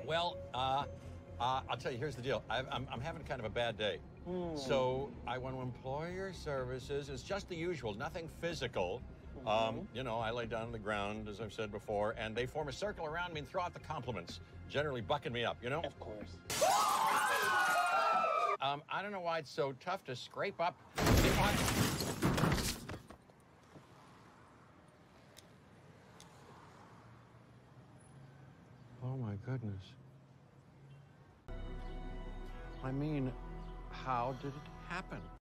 Well, I'll tell you, here's the deal. I'm having kind of a bad day. So I went to employer services. It's just the usual, nothing physical. You know, I lay down on the ground, as I've said before, and they form a circle around me and throw out the compliments, generally bucking me up, you know? Of course. I don't know why it's so tough to scrape up. Oh my goodness. I mean, how did it happen?